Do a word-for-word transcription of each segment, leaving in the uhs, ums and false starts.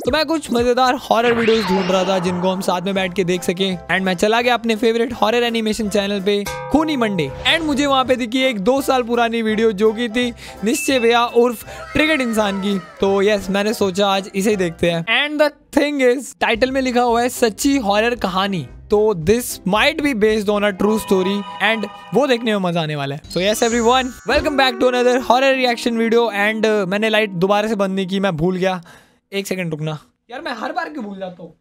तो मैं कुछ मजेदार हॉरर वीडियोस ढूंढ रहा था जिनको हम साथ में बैठ के देख सके एंड मैं चला गया अपने फेवरेट हॉरर एनिमेशन चैनल पे खूनी मंडे एंड मुझे वहाँ पे दिखी एक दो साल पुरानी वीडियो जो की थी निश्चय भैया उर्फ ट्रिगर्ड इंसान की। तो यस मैंने सोचा आज इसे ही देखते हैं and the thing is title में लिखा हुआ है सच्ची हॉरर कहानी। तो this might be based on a true story and वो देखने में मजा आने वाला है। So yes everyone welcome back to another horror reaction video and मैंने लाइट दोबारा से बंद नहीं की, मैं भूल गया। एक सेकंड रुकना यार, मैं हर बार क्यों भूल जाता हूँ।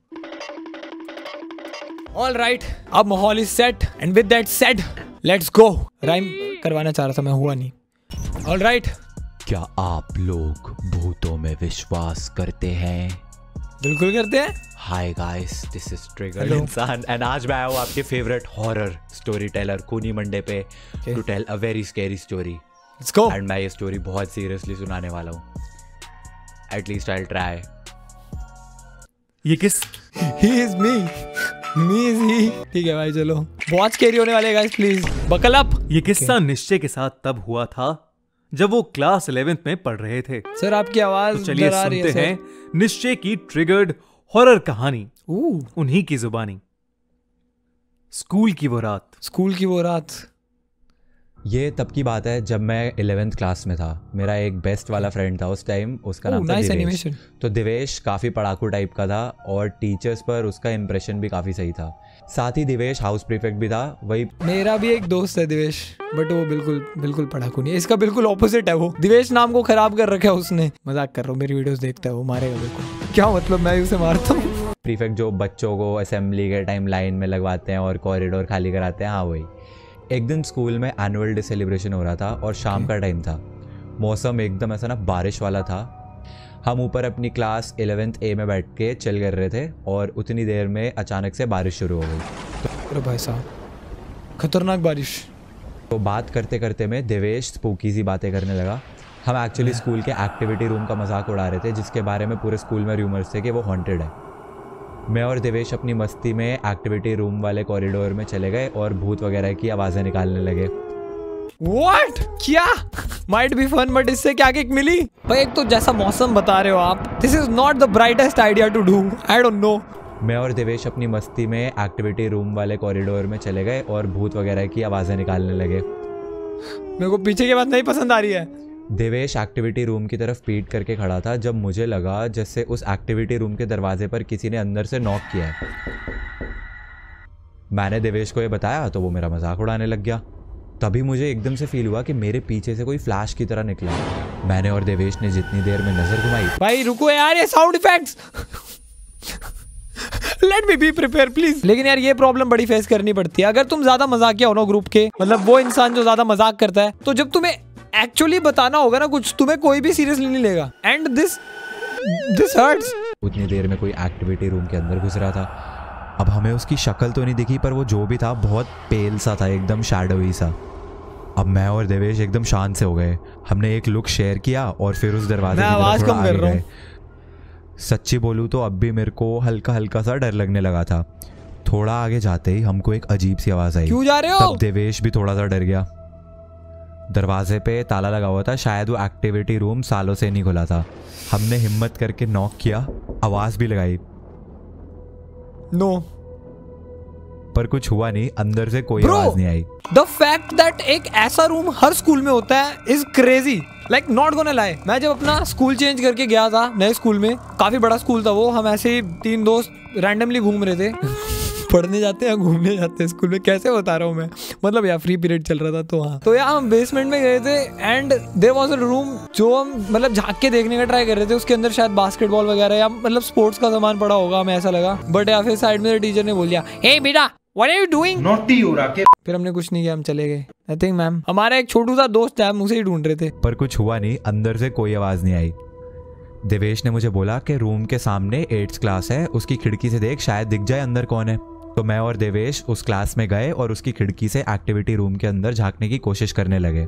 ऑल राइट, अब माहौल is set and with that set let's go. Rhyme करवाना चाह रहा था मैं, हुआ नहीं। ऑल राइट, क्या आप लोग भूतों में विश्वास करते हैं? बिल्कुल करते हैं। Hi guys, this is triggered Insaan and आज मैं आया हूँ आपके favourite horror story teller Khooni Monday पे to tell a very scary story. Let's go. And मैं ये स्टोरी बहुत सीरियसली सुनाने वाला हूँ। At least I will try. ये किस He is me. Me is he. ठीक है भाई, चलो बहुत स्कैरी होने वाले गाइस, प्लीज बकल अप। ये किस्सा निश्चय के साथ तब हुआ था जब वो क्लास इलेवेंथ में पढ़ रहे थे। सर आपकी आवाज तो चलिए डरा रही है सुनते सर। हैं निश्चय की ट्रिगर्ड हॉरर कहानी Ooh, उन्हीं की जुबानी। स्कूल की वो रात। स्कूल की वो रात। ये तब की बात है जब मैं इलेवेंथ क्लास में था। मेरा एक बेस्ट वाला फ्रेंड था उस टाइम, उसका नाम Ooh, था nice दिवेश। animation. तो दिवेश काफ़ी पढ़ाकू टाइप का था और टीचर्स पर उसका इंप्रेशन भी काफ़ी सही था। साथ ही दिवेश हाउस प्रीफेक्ट भी था। वही मेरा भी एक दोस्त है दिवेश, बट वो बिल्कुल बिल्कुल पढ़ाकू नहीं है। इसका बिल्कुल ऑपोजिट है। वो दिवेश नाम को खराब कर रखा है उसने। मजाक कर रहा हूँ, मेरी वीडियोस देखता है वो, मारेगा बिल्कुल। क्या मतलब, मैं उसे मारता हूँ? प्रीफेक्ट जो बच्चों को असेंबली के टाइम लाइन में लगवाते हैं और कॉरिडोर खाली कराते हैं, हाँ वही। एक दिन स्कूल में एनुअल डे सेलिब्रेशन हो रहा था और शाम का टाइम था। मौसम एकदम ऐसा ना बारिश वाला था। हम ऊपर अपनी क्लास इलेवेंथ ए में बैठ के चिल कर रहे थे और उतनी देर में अचानक से बारिश शुरू हो गई। अरे भाई साहब, खतरनाक बारिश। तो बात करते करते में देवेश स्पूकी सी बातें करने लगा। हम एक्चुअली स्कूल के एक्टिविटी रूम का मजाक उड़ा रहे थे जिसके बारे में पूरे स्कूल में रूमर्स थे कि वो हॉन्टेड है। मैं और देवेश अपनी मस्ती में एक्टिविटी रूम वाले कॉरिडोर में चले गए और भूत वगैरह की आवाज़ें निकालने लगे। What? क्या? Might be fun, but इससे क्या किक मिली? भाई एक तो जैसा मौसम बता रहे हो आप, this is not the brightest idea to do. I don't know. मैं और देवेश अपनी मस्ती में एक्टिविटी रूम वाले कॉरिडोर में चले गए और भूत वगैरह की आवाज़ें निकालने लगे। मेरे को पीछे की बात नहीं पसंद आ रही है। देवेश एक्टिविटी रूम की तरफ पीट करके खड़ा था जब मुझे लगा जैसे उस एक्टिविटी रूम के दरवाजे पर किसी ने अंदर से नॉक किया है। मैंने देवेश को ये बताया तो वो मेरा मजाक उड़ाने लग गया। तभी मुझे एकदम से फील हुआ कि मेरे पीछे से कोई फ्लैश की तरह निकला। मैंने और देवेश ने जितनी देर में नजर घुमाई। भाई रुको यार, ये sound effects. Let me be prepare please. लेकिन यार ये प्रॉब्लम बड़ी फेस करनी पड़ती है अगर तुम ज्यादा मजाकिया हो ना ग्रुप के। मतलब वो इंसान जो ज्यादा मजाक करता है, तो जब तुम्हें एक्चुअली बताना होगा ना कुछ, तुम्हें कोई भी सीरियसली नहीं लेगा। And this this hurts. उतनी देर में कोई एक्टिविटी रूम के अंदर घुस रहा था। अब हमें उसकी शक्ल तो नहीं दिखी, पर वो जो भी था बहुत पेल सा था, एकदम शैडोई सा। अब मैं और देवेश एकदम शांत से हो गए। हमने एक लुक शेयर किया और फिर उस दरवाजे की आवाज तरफ कम कर रहा हूं। सच्ची बोलूं तो अब भी मेरे को हल्का हल्का सा डर लगने लगा था। थोड़ा आगे जाते ही हमको एक अजीब सी आवाज आई। क्यों जा रहे हो? तब देवेश भी थोड़ा सा डर गया। दरवाजे पे ताला लगा हुआ था, शायद वो एक्टिविटी रूम सालों से नहीं खुला था। हमने हिम्मत करके नॉक किया, आवाज भी लगाई। नो, पर कुछ हुआ नहीं, अंदर से कोई Bro, आवाज नहीं आई। द फैक्ट दैट एक ऐसा रूम हर स्कूल में होता है is crazy. Like not gonna lie. मैं जब अपना स्कूल चेंज करके गया था नए स्कूल में, काफी बड़ा स्कूल था वो, हम ऐसे ही तीन दोस्त रैंडमली घूम रहे थे। पढ़ने जाते हैं घूमने जाते हैं स्कूल में, कैसे बता रहा हूँ मैं। मतलब यार फ्री पीरियड चल रहा था तो हाँ, तो यार हम बेसमेंट में गए थे and there was a room जो हम मतलब झांक के देखने का ट्राई कर रहे थे। उसके अंदर शायद बास्केटबॉल वगैरह या मतलब स्पोर्ट्स का सामान पड़ा होगा, हमें ऐसा लगा। बट या फिर साइड में टीचर ने बोल दिया, हे बेटा what are you doing? Naughty हो रहा के। फिर हमने कुछ नहीं किया, हम चले गए। आई थिंक मैम हमारा एक छोटू सा दोस्त है, हम उसे ही ढूंढ रहे थे। पर कुछ हुआ नहीं, अंदर से कोई आवाज नहीं आई। देवेश ने मुझे बोला कि रूम के सामने एट्थ क्लास है, उसकी खिड़की से देख, शायद दिख जाए अंदर कौन है। तो मैं और देवेश उस क्लास में गए और उसकी खिड़की से एक्टिविटी रूम के अंदर झांकने की कोशिश करने लगे।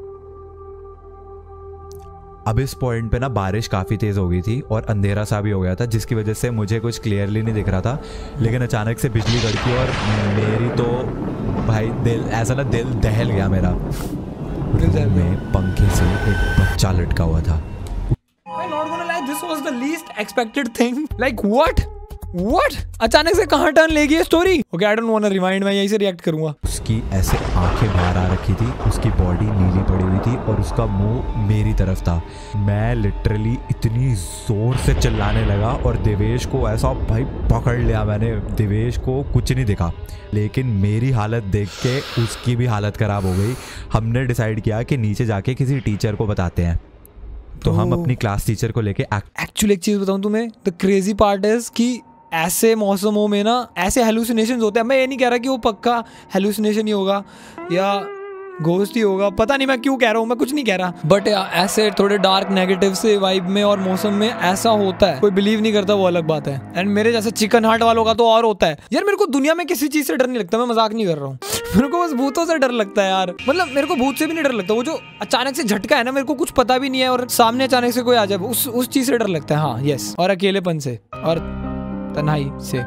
अब इस पॉइंट पे ना बारिश काफ़ी तेज़ हो गई थी और अंधेरा सा भी हो गया था, जिसकी वजह से मुझे कुछ क्लियरली नहीं दिख रहा था। लेकिन अचानक से बिजली कड़की और मेरी तो भाई दिल ऐसा ना दिल दहल गया मेरा। रूम में पंखे से एक बच्चा लटका हुआ था। I'm not gonna lie, this was the the least expected thing. Like what what अचानक से कहाँ टर्न लेगी ये स्टोरी। Okay I don't want to remind, मैं यहीं से रिएक्ट करूंगा। उसकी ऐसे आंखें बाहर आ रखी थी, उसकी बॉडी नीली पड़ी हुई थी और उसका मुंह मेरी तरफ था। मैं लिटरली इतनी जोर से चिल्लाने लगा और देवेश को ऐसा भाई पकड़ लिया मैंने। देवेश को कुछ नहीं दिखा, लेकिन मेरी हालत देख के उसकी भी हालत ख़राब हो गई। हमने डिसाइड किया कि नीचे जाके किसी टीचर को बताते हैं, तो हम अपनी क्लास टीचर को लेके एक्चुअली एक चीज़ बताऊँ तुम्हें, द क्रेजी पार्ट इज कि ऐसे मौसमों में ना ऐसे हेलुसिनेशंस होते हैं। मैं ये नहीं कह रहा कि वो पक्का हेलुसिनेशन ही होगा या घोस्ट ही होगा, पता नहीं मैं क्यों कह रहा हूँ, मैं कुछ नहीं कह रहा, बट ऐसे थोड़े डार्क नेगेटिव से वाइब में और मौसम में ऐसा होता है। कोई बिलीव नहीं करता वो अलग बात है, एंड मेरे जैसे चिकन हार्ट वालों का तो और होता है यार। मेरे को दुनिया में किसी चीज से डर नहीं लगता, मैं मजाक नहीं कर रहा हूँ। मेरे को बस भूतों से डर लगता है यार, मतलब मेरे को भूत से भी नहीं डर लगता, वो जो अचानक से झटका है ना, मेरे को कुछ पता भी नहीं है और सामने अचानक से कोई आ जाए, उस उस चीज से डर लगता है। हाँ यस, और अकेलेपन से और तन्हाई से।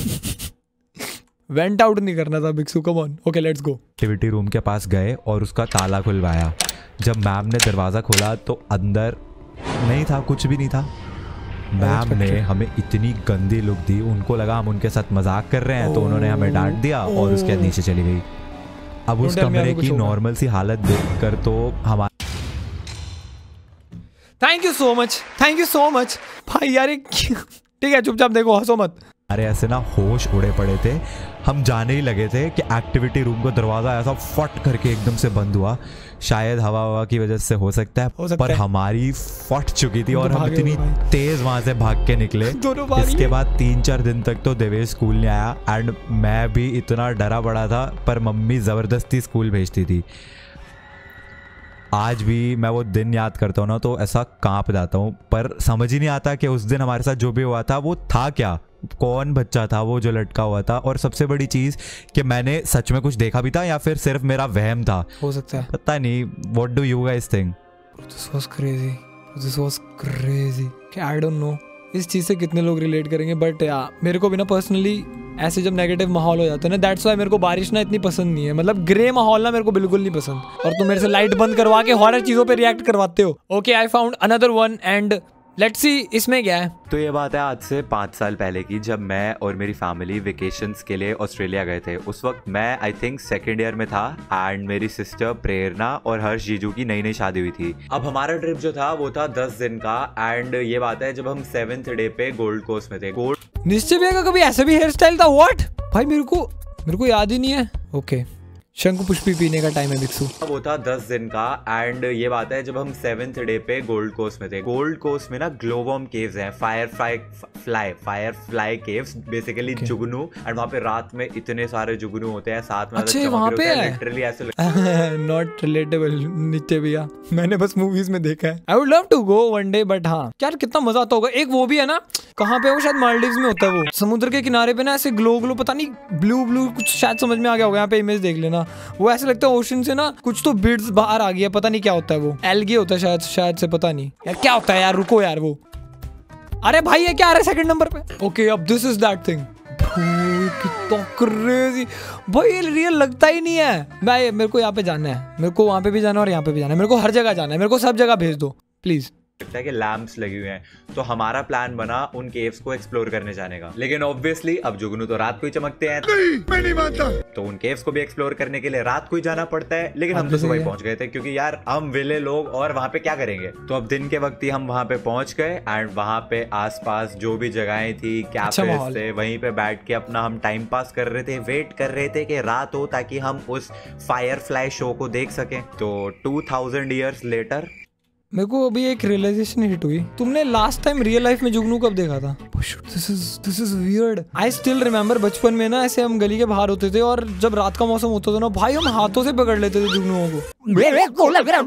वेंट आउट नहीं करना था बिक्सू, come on. Okay let's go. Activity room के पास गए और उसका ताला खुलवाया। जब मैम ने दरवाज़ा खोला तो अंदर नहीं था, कुछ भी नहीं था। मैम ने हमें इतनी गंदी लुक दी, उनको लगा हम उनके साथ मजाक कर रहे हैं, तो उन्होंने हमें डांट दिया और उसके बाद नीचे चली गई। अब उस कमरे की नॉर्मल सी हालत देखकर तो हमारा thank you so much, thank you so much भाई यार। ठीक है चुपचाप देखो, हंसो मत। अरे ऐसे ना होश उड़े पड़े थे, हम जाने ही लगे थे कि एक्टिविटी रूम का दरवाज़ा ऐसा फट करके एकदम से बंद हुआ। शायद हवा हवा की वजह से हो सकता है, हो सकता पर है। हमारी फट चुकी थी और तो हम इतनी तेज वहां से भाग के निकले। इसके बाद तीन चार दिन तक तो देवेश स्कूल नहीं आया एंड मैं भी इतना डरा पड़ा था, पर मम्मी ज़बरदस्ती स्कूल भेजती थी। आज भी मैं वो दिन याद करता हूँ ना तो ऐसा कांप जाता हूँ, पर समझ ही नहीं आता कि उस दिन हमारे साथ जो भी हुआ था वो था क्या, कौन बच्चा था वो जो लटका हुआ था, और सबसे बड़ी चीज़ कि मैंने सच में कुछ देखा भी था या फिर सिर्फ मेरा वहम था, हो सकता है, पता नहीं। What do you guys think? This was crazy, this was crazy. I don't know इस चीज़ से कितने लोग रिलेट करेंगे, बट या मेरे को भी ना पर्सनली ऐसे जब नेगेटिव माहौल हो जाता है ना, दैट्स वाई मेरे को बारिश ना इतनी पसंद नहीं है। मतलब ग्रे माहौल ना मेरे को बिल्कुल नहीं पसंद, और तुम मेरे से लाइट बंद करवा के हॉरर चीज़ों पे रिएक्ट करवाते हो। Okay I found another one and let's see इसमें क्या है। तो ये बात है आज से पाँच साल पहले की, जब मैं और मेरी फैमिली वेकेशंस के लिए ऑस्ट्रेलिया गए थे। उस वक्त मैं आई थिंक सेकेंड ईयर में था एंड मेरी सिस्टर प्रेरणा और हर्ष जीजू की नई नई शादी हुई थी। अब हमारा ट्रिप जो था वो था दस दिन का, एंड ये बात है जब हम सेवेंथ डे पे गोल्ड कोस्ट में थे। गोल्ड निश्चय भैया का कभी ऐसा भी हेयर स्टाइल था? व्हाट भाई, मेरे को मेरे को याद ही नहीं है। ओके शंकु पुष्पी पीने का टाइम है बिक्सू। वो था दस दिन का, एंड ये बात है जब हम सेवेंथ डे पे गोल्ड कोस्ट में थे। गोल्ड कोस्ट में ना ग्लोबम केव्स हैं, firefly fly firefly caves, basically जुगनू, एंड वहाँ पे रात में इतने सारे जुगनू होते हैं साथ में। अच्छा वहाँ पे है, लिटरली ऐसे लगता नॉट रिलेटेबल नित्य भैया, मैंने बस मूवीज में देखा है। I would love to go one day, but हाँ यार कितना मजा आता होगा। एक वो भी है ना, कहाँ पे वो शायद मालदीव्स में होता है, वो समुद्र के किनारे पे ना ऐसे ग्लो ग्लो, पता नहीं ब्लू ब्लू कुछ, शायद समझ में आ गया होगा, यहाँ पे इमेज देख लेना। वो ऐसे लगता है ओशन से ना कुछ तो बिड्स बाहर आ गया, पता नहीं क्या होता है, वो एल्गे होता है शायद, शायद से पता नहीं यार क्या होता है यार। रुको यार वो, अरे भाई ये क्या आ रहा है सेकंड नंबर पे। ओके अब दिस इज दैट थिंग। कितना क्रेजी भाई, ये रियल लगता ही नहीं है। भाई मेरे को यहाँ पे जाना है, मेरे को वहाँ पे भी जाना है और यहाँ पे भी जाना है, मेरे को हर जगह जाना है, मेरे को सब जगह भेज दो प्लीज। लगता है कि लैंप्स लगी हुई हैं, तो हमारा प्लान बना उन केव्स को एक्सप्लोर करने जाने का। लेकिन ऑब्वियसली अब जुगनू तो रात को ही चमकते हैं, नहीं, मैं नहीं मानता, तो उन केव्स को भी एक्सप्लोर करने के लिए रात को ही जाना पड़ता है। लेकिन हम तो सुबह पहुंच गए थे, क्योंकि यार हम विले लोग और वहां पे क्या करेंगे। तो अब दिन के वक्त ही हम वहां पे पहुंच गए, एंड वहां पे आसपास जो भी जगहें थी, कैफेज थे, वहीं पे बैठ के अपना हम टाइम पास कर रहे थे, वेट कर रहे थे कि रात हो ताकि हम उस फायर फ्लाई शो को देख सकें। तो टू थाउजेंड ईयर्स लेटर मेरे को अभी एक रियलाइजेशन हिट हुई। तुमने लास्ट टाइम रियल लाइफ में जुगनू कब देखा था? This is this is weird. I still remember बचपन में ना ऐसे हम गली के बाहर होते थे और जब रात का मौसम होता था ना भाई, हम हाथों से पकड़ लेते थे जुगनुओं को।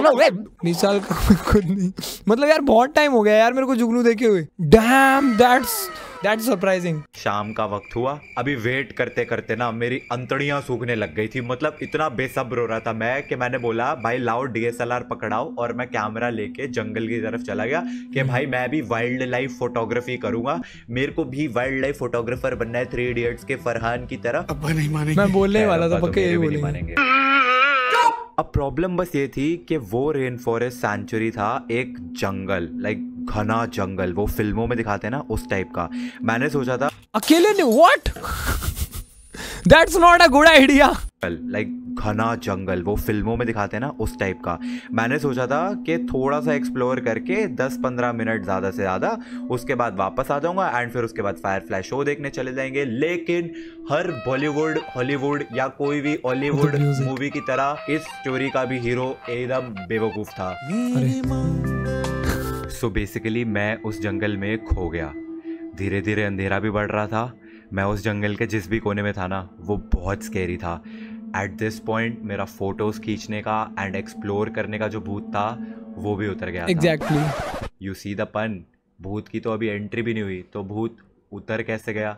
बीस साल का खुद नहीं, मतलब यार बहुत टाइम हो गया यार मेरे को जुगनू देखे हुए। Damn that's that's surprising. शाम का वक्त हुआ, अभी वेट करते करते ना मेरी अंतड़ियां सूखने लग गई थी। मतलब इतना बेसब्र हो रहा था मैं कि मैंने बोला भाई लाओ डीएसएलआर पकड़ाओ, और मैं कैमरा लेके जंगल की तरफ चला गया कि भाई मैं भी वाइल्ड लाइफ फोटोग्राफी करूंगा, मेरे को भी वाइल्ड लाइफ फोटोग्राफर बनना है, थ्री इडियट्स के फरहान की तरह। अब नहीं मानेंगे, मैं बोलने वाला था पक्का ये बोलेंगे। अब प्रॉब्लम बस ये थी कि वो रेन फॉरेस्ट सेंचुरी था एक जंगल, लाइक घना जंगल, वो फिल्मों में दिखाते हैं ना उस टाइप का। मैंने सोचा था अकेले ने what that's not a good idea. Like घना जंगल, वो फिल्मों में दिखाते हैं ना उस टाइप का। मैंने सोचा था कि थोड़ा सा एक्सप्लोर करके दस पंद्रह मिनट ज़्यादा से ज़्यादा, उसके बाद वापस आ जाऊंगा एंड फिर उसके बाद फायरफ्लाई शो देखने चले जाएंगे। लेकिन हर बॉलीवुड, हॉलीवुड या कोई भी हॉलीवुड मूवी की तरह इस स्टोरी का भी हीरो एकदम बेवकूफ़ था। सो बेसिकली मैं उस जंगल में खो गया। धीरे धीरे अंधेरा भी बढ़ रहा था। मैं उस जंगल के जिस भी कोने में था ना, वो बहुत स्कैरी था। एट दिस पॉइंट मेरा फोटोज खींचने का एंड एक्सप्लोर करने का जो भूत था वो भी उतर गया। एग्जैक्टली यू सी द पन। भूत की तो अभी एंट्री भी नहीं हुई, तो भूत उतर कैसे गया?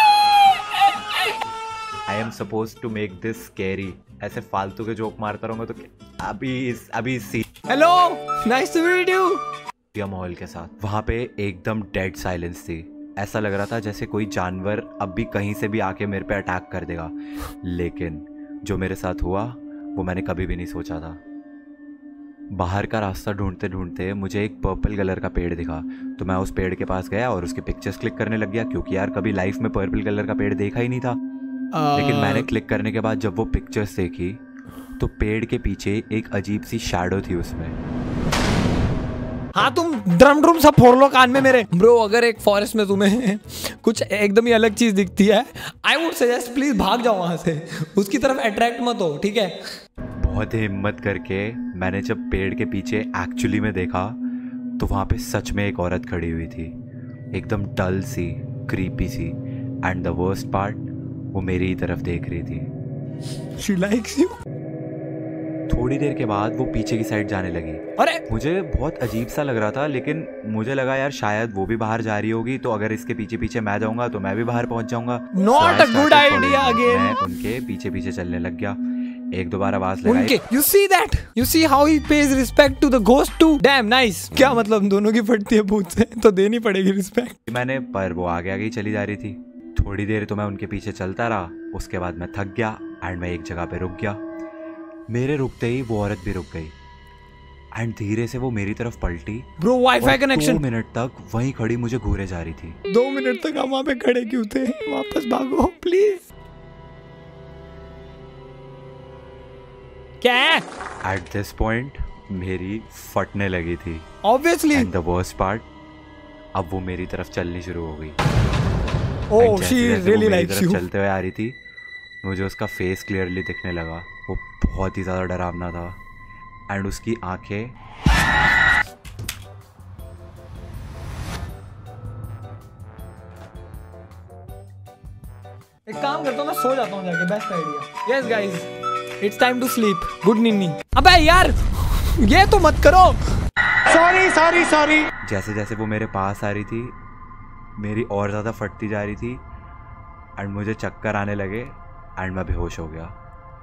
I am suppose to make this scary. ऐसे फालतू के जोक मारता रहूंगा तो अभी इस अभी सी hello nice to meet you माहौल के साथ। वहां पे एकदम डेड साइलेंस थी। ऐसा लग रहा था जैसे कोई जानवर अब भी कहीं से भी आके मेरे पे अटैक कर देगा। लेकिन जो मेरे साथ हुआ वो मैंने कभी भी नहीं सोचा था। बाहर का रास्ता ढूंढते ढूंढते मुझे एक पर्पल कलर का पेड़ दिखा, तो मैं उस पेड़ के पास गया और उसके पिक्चर्स क्लिक करने लग गया, क्योंकि यार कभी लाइफ में पर्पल कलर का पेड़ देखा ही नहीं था। uh... लेकिन मैंने क्लिक करने के बाद जब वो पिक्चर्स देखी तो पेड़ के पीछे एक अजीब सी शैडो थी उसमें। हाँ तुम ड्रम ड्रम सब फोड़ लो कान में मेरे। ब्रो अगर एक फॉरेस्ट में तुम्हें कुछ एकदम ही अलग चीज दिखती है, आई वुड सजेस्ट प्लीज भाग जाओ वहां से, उसकी तरफ अट्रैक्ट मत हो, ठीक है? बहुत ही हिम्मत करके मैंने जब पेड़ के पीछे एक्चुअली में देखा तो वहां पे सच में एक औरत खड़ी हुई थी, एकदम डल सी, क्रीपी सी, एंड द वर्स्ट पार्ट वो मेरी ही तरफ देख रही थी। She likes you? थोड़ी देर के बाद वो पीछे की साइड जाने लगी। अरे मुझे बहुत अजीब सा लग रहा था, लेकिन मुझे लगा यार शायद वो भी बाहर जा रही होगी, तो अगर इसके पीछे पीछे मैं जाऊंगा तो मैं भी बाहर पहुंच जाऊंगा। Not a good idea again. मैं उनके पीछे पीछे चलने लग गया। एक दो बार आवाज लगाई। You see that? You see how he pays respect to the ghost too? Damn nice. क्या मतलब दोनों की फटती है भूत से, तो देनी पड़ेगी रिस्पेक्ट। मैंने पर वो आगे आगे चली जा रही थी। थोड़ी देर तो मैं उनके पीछे चलता रहा, उसके बाद मैं थक गया एंड मैं एक जगह पे रुक गया। मेरे रुकते ही वो औरत भी रुक गई एंड धीरे से वो मेरी तरफ पलटी। Bro wifi connection. दो मिनट तक वहीं खड़ी मुझे घूरे जा रही थी। दो मिनट तक हम वहां पे खड़े क्यों थे? वापस भागो प्लीज। क्या? एट दिस पॉइंट मेरी फटने लगी थी। Obviously. And the worst part, अब वो मेरी तरफ चलनी शुरू हो गई। Oh she really likes you. चलते हुए आ रही थी, मुझे उसका फेस क्लियरली दिखने लगा। वो बहुत ही ज़्यादा डरावना था एंड उसकी आंखें एक काम करता हूँ, मैं सो जाता हूँ जाके। Best idea. Yes guys it's time to sleep. Good नीनी। अबे यार ये तो मत करो। Sorry sorry sorry. जैसे जैसे वो मेरे पास आ रही थी मेरी और ज़्यादा फटती जा रही थी एंड मुझे चक्कर आने लगे एंड मैं बेहोश हो गया।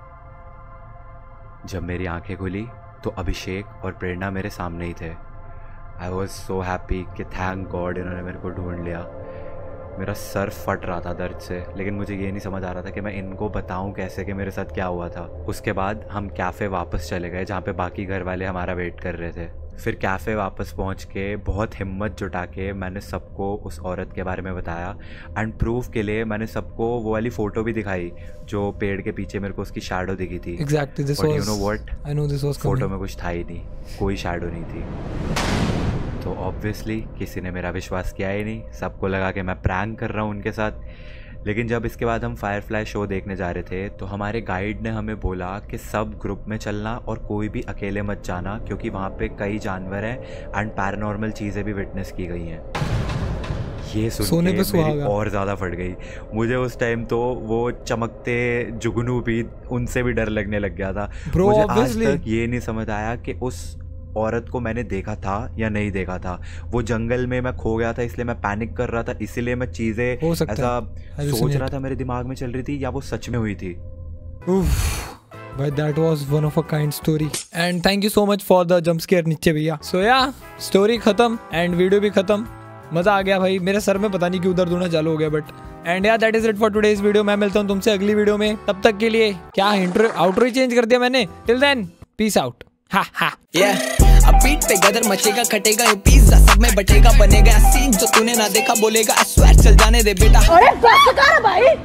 जब मेरी आंखें खुली तो अभिषेक और प्रेरणा मेरे सामने ही थे। आई वॉज सो हैप्पी कि थैंक गॉड इन्होंने मेरे को ढूंढ लिया। मेरा सर फट रहा था दर्द से, लेकिन मुझे ये नहीं समझ आ रहा था कि मैं इनको बताऊं कैसे कि मेरे साथ क्या हुआ था। उसके बाद हम कैफ़े वापस चले गए जहाँ पे बाकी घर वाले हमारा वेट कर रहे थे। फिर कैफ़े वापस पहुँच के बहुत हिम्मत जुटा के मैंने सबको उस औरत के बारे में बताया एंड प्रूफ के लिए मैंने सबको वो वाली फ़ोटो भी दिखाई जो पेड़ के पीछे मेरे को उसकी शैडो दिखी थी। Exactly, this But was, you know what? I know this was coming. Photo में कुछ था ही नहीं, कोई शैडो नहीं थी। तो ऑब्वियसली किसी ने मेरा विश्वास किया ही नहीं, सबको लगा कि मैं प्रैंक कर रहा हूँ उनके साथ। लेकिन जब इसके बाद हम फायरफ्लाई शो देखने जा रहे थे तो हमारे गाइड ने हमें बोला कि सब ग्रुप में चलना और कोई भी अकेले मत जाना, क्योंकि वहाँ पे कई जानवर हैं एंड पैरानॉर्मल चीज़ें भी विटनेस की गई हैं। ये सुन के मेरी और ज़्यादा फट गई। मुझे उस टाइम तो वो चमकते जुगनू भी उनसे भी डर लगने लग गया था। मुझे आज तक ये नहीं समझ आया कि उस औरत को मैंने देखा था या नहीं देखा था। वो जंगल में मैं खो गया था इसलिए मैं पैनिक कर रहा था, इसीलिए मैं चीज़ें ऐसा सोच रहा था मेरे दिमाग में चल रही थी, या वो सच में हुई थी। But that was one of a kind story and thank you so much for the jump scare नीचे भैया। So yeah, story खत्म एंड वीडियो भी खत्म। मज़ा आ गया भाई, मेरे सर में पता नहीं क्यों दर्द होना चालू हो गया। बट एंड यार that is it for today's video. मैं मिलता हूँ तुमसे अगली वीडियो में, तब तक के लिए क्या इंट्रो आउट्रो ही चेंज कर दिया मैंने। Till then peace out. हा हा। Yeah, अब बीट पे गदर मचेगा, खटेगा ये पिज्जा सब में बटेगा, बनेगा सीन जो तूने ना देखा बोलेगा, I swear चल जाने दे बेटा।